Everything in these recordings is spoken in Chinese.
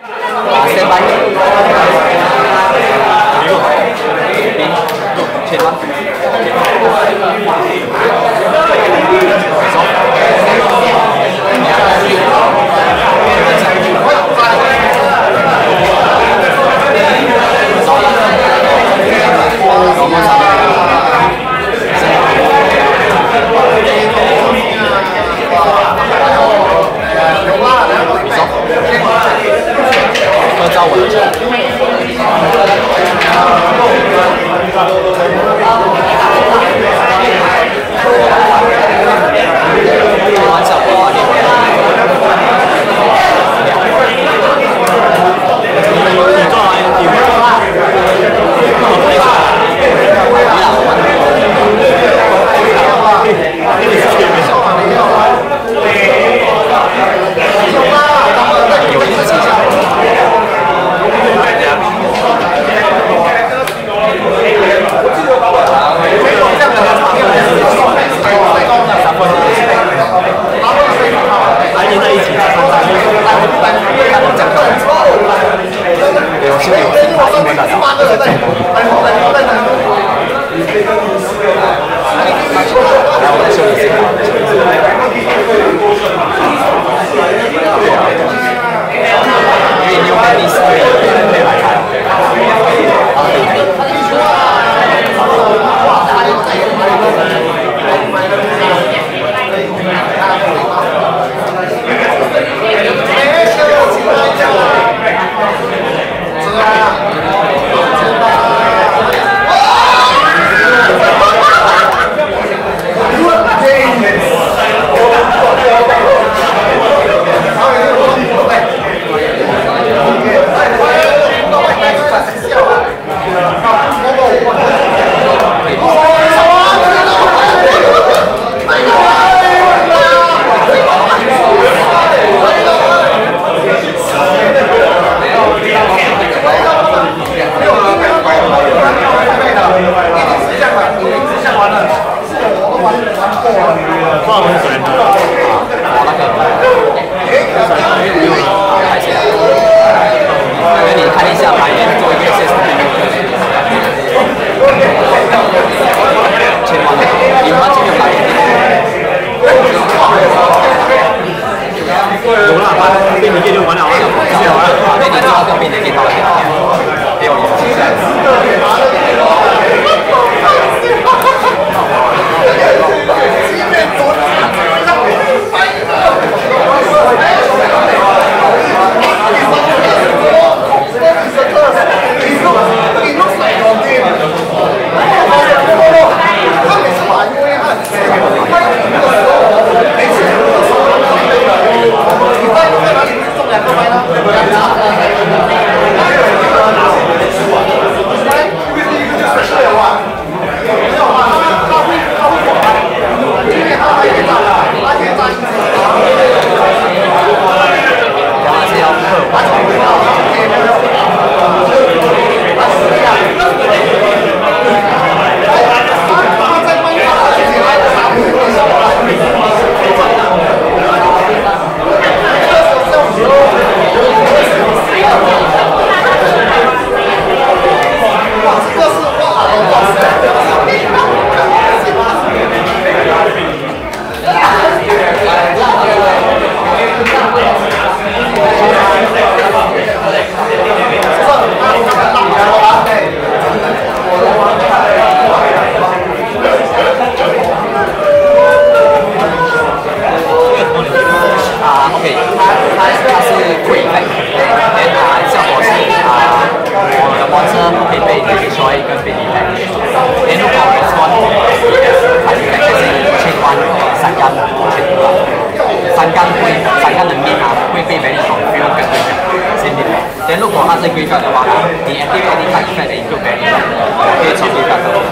但如果它是规格的话，你 activate 你看 effect 的 include value 可以重新看到。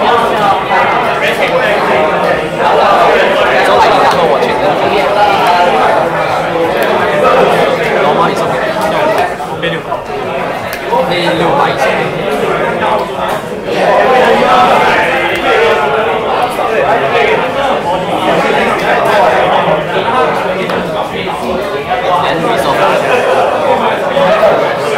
所以你看到我全身normal 你送给我变600，你600以上。And resolve.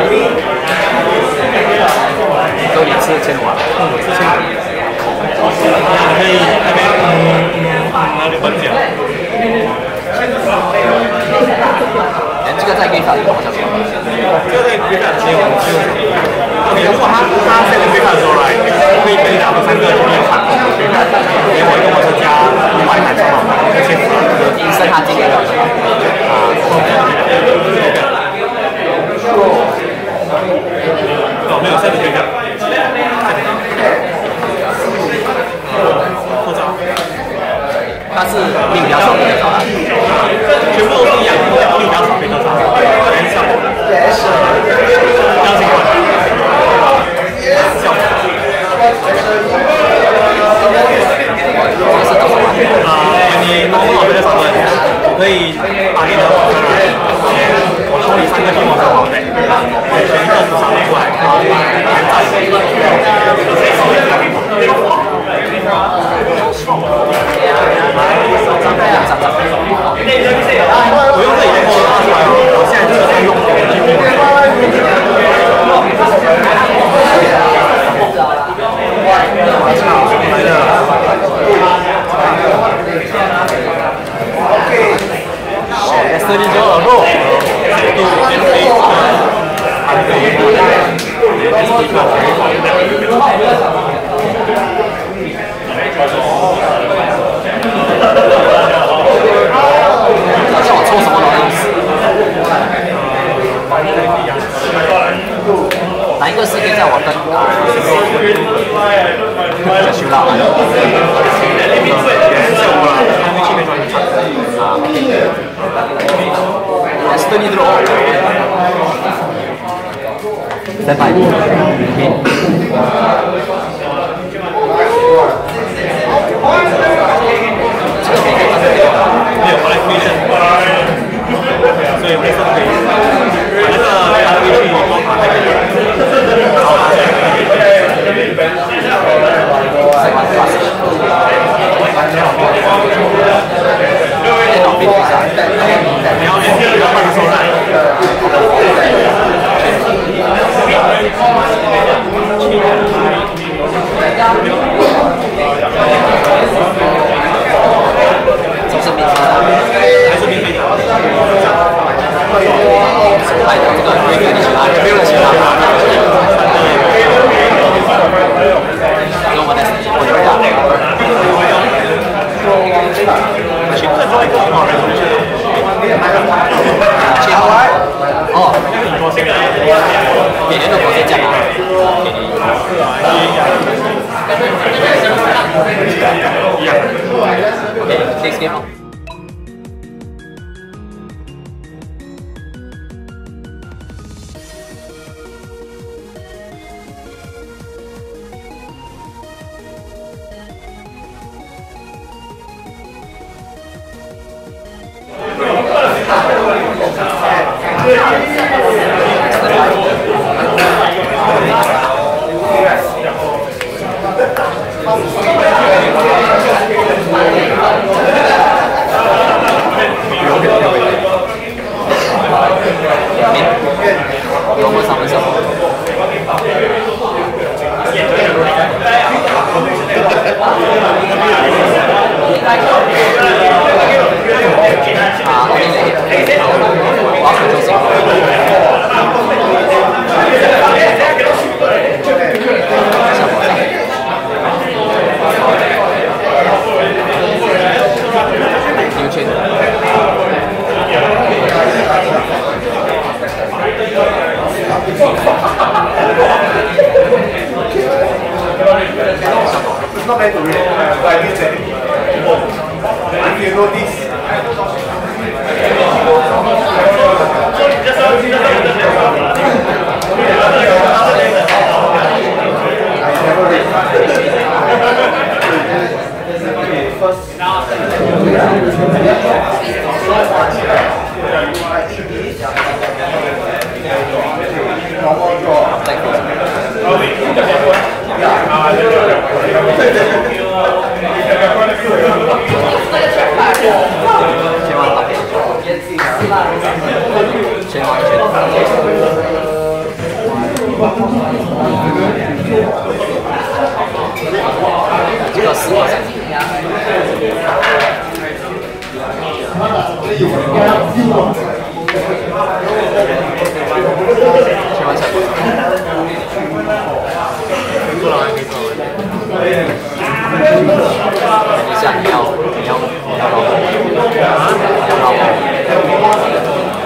都你吃千瓦，吃千瓦。 可以那边哪里分享？ 这个在规范里好像是。 这个在规范只有OK， 如果他现在规范的时候来，可以跟他们3个一起喊规范，给我跟我说加500台超好，1500， 医生他今年的没有7规范。扩张。 他是命比较少，比较少啦。 全部都是一样，命比较少，比较少，很少。相信我。效果。你弄好这个上面，可以把你的网上来，我抽你3个天网上好的，选一个上过来，我用这已经够拉出来了，我现在就是在用来了。 森林酒耳后，叫我抽什么东西？哪一个世界在我跟修到？森林酒。再摆一个，这个没有，我来推荐，所以我说可以，那个还可以去多卡那个，好啊，你要慢慢收来。 这是免费的， 还是免费的？ 拍的这个规格你喜欢，没有人喜欢吗？跟我的我的家。 请客做一个很好的东西。 哦，每年都国际奖啊。 一样。 OK， next game。我上面什么？啊，我要很中 It's not meant to read, but I did say if you know this. 这个4个3。千万菜。 做了还没做完。 等一下，你要老婆，你要老婆。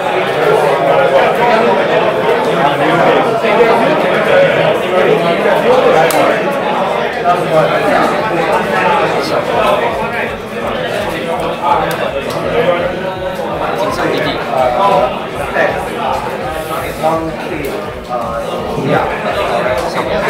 金山弟弟。上面。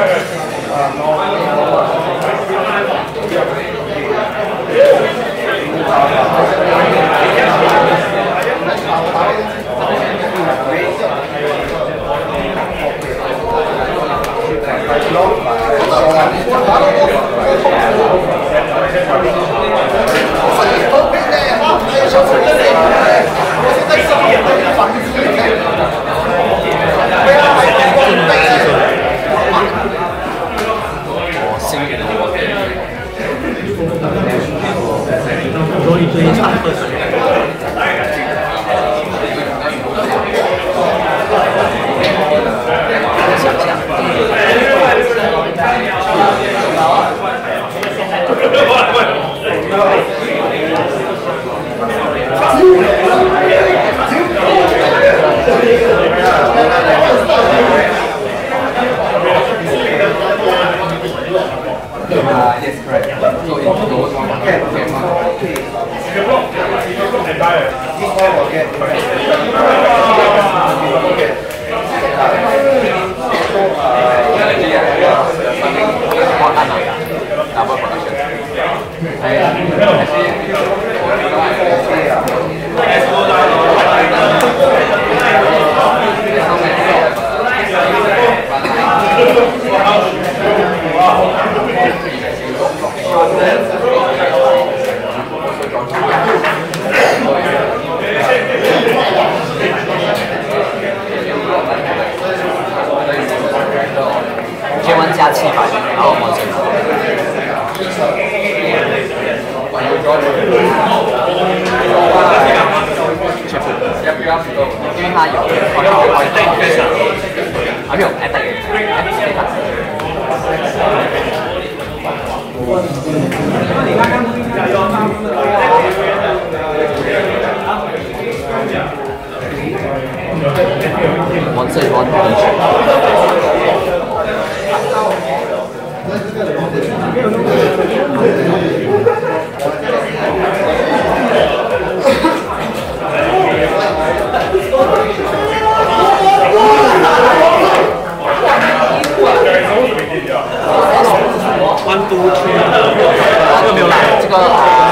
有一堆差课程。 想想。Yes, correct. So in those one, okay. Double production. J1 加700，然后完成。全部，因为它有还没有 add 我这一关关都区，这个没有来， 这个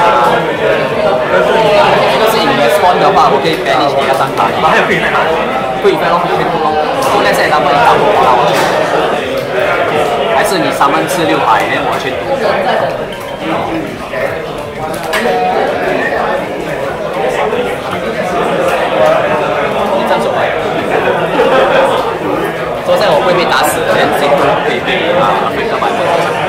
是 investment 的话，我可以 manage 给他3卡， 还有可以再拿， 可以分咯，可以分咯。我那些他们拿我去，还是你3万次600，然后我去赌。你这样手快。说现在我会被打死的，连进都可以被非常100%。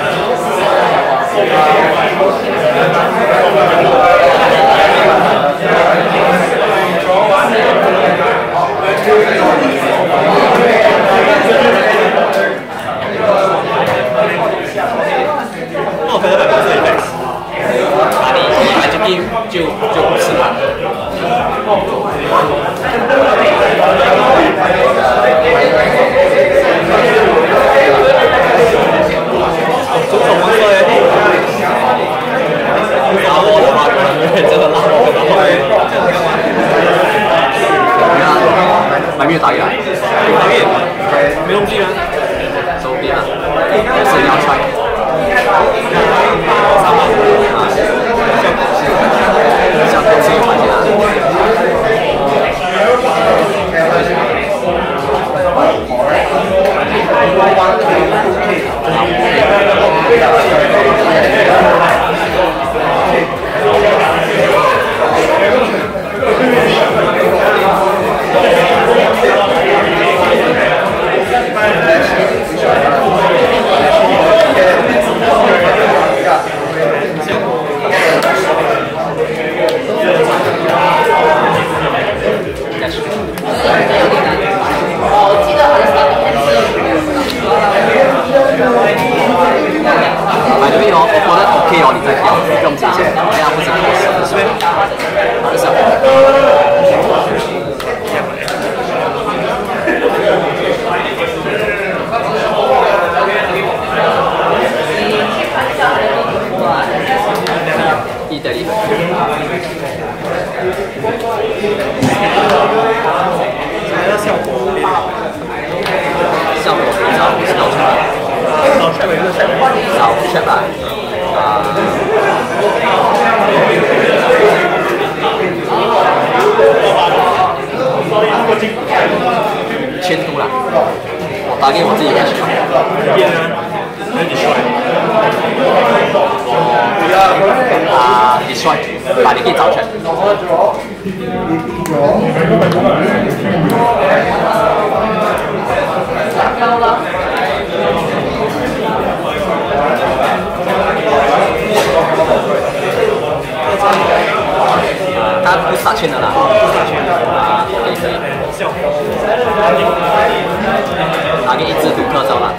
那我可能100%是 index， 哪里？IGP 就不是了。 这种我说拉我的话，可能真的拉我的话， 买没有打鱼啊？ 没东西啊， 手边啊，也是你要穿。像东西有关系打给我自己的球。 变呢？还是你帅？ 你帅，把你可以找出来。他不撒圈的啦，可以可以。拿个一只赌客走了。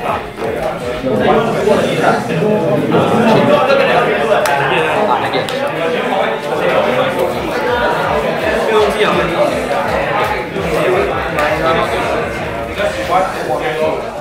那边。 这个东西啊。